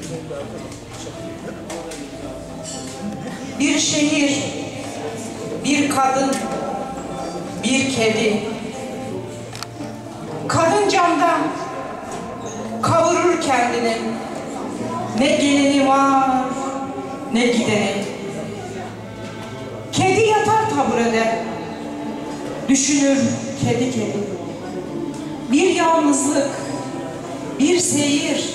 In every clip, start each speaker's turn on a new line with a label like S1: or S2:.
S1: Bir şehir, bir kadın, bir kedi. Kadın camdan kavurur kendini. Ne geleni var, ne gideni. Kedi yatar taburede, düşünür kedi kedi. Bir yalnızlık, bir seyir.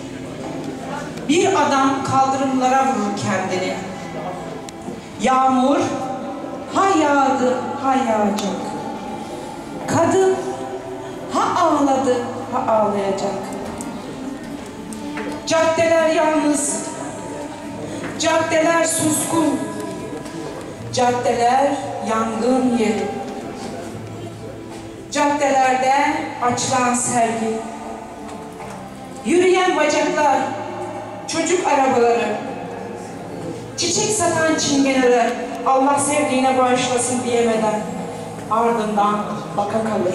S1: Bir adam kaldırımlara vurur kendini. Yağmur ha yağdı, ha yağacak. Kadın ha ağladı, ha ağlayacak. Caddeler yalnız, caddeler suskun, caddeler yangın yeri. Caddelerde açılan sergi, yürüyen bacaklar, çocuk arabaları, çiçek satan çingeneler, Allah sevdiğine bağışlasın diyemeden ardından baka kalır.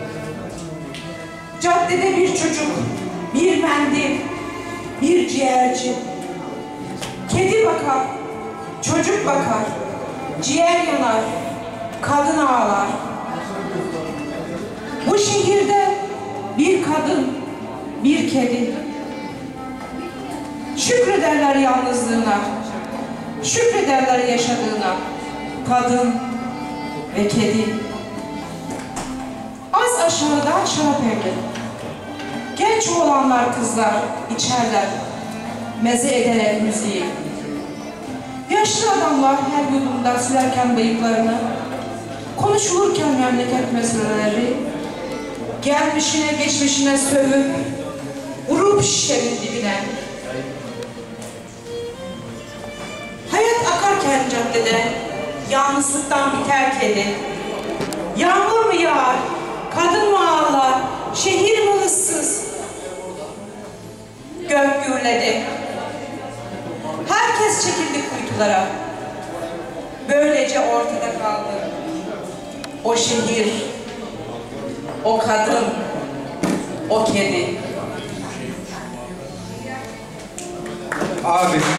S1: Caddede bir çocuk, bir mendil, bir ciğerci. Kedi bakar, çocuk bakar, ciğer yanar, kadın ağlar. Bu şehirde bir kadın, bir kedi. Şükrederler yalnızlığına, şükrederler yaşadığına, kadın ve kedi. Az aşağıda şarap evleri. Genç oğlanlar kızlar içerler, meze ederek müziği. Yaşlı adamlar her yudumda silerken bıyıklarını, konuşulurken memleket meseleleri, gelmişine geçmişine sövüp, vurup şişenin dibine. Hayat akarken caddede, yalnızlıktan biter kedi. Yağmur mu yağar, kadın mı ağlar, şehir mi ıssız? Gök gürledi. Herkes çekildi kuytulara. Böylece ortada kaldı o şehir, o kadın, o kedi.
S2: Abi.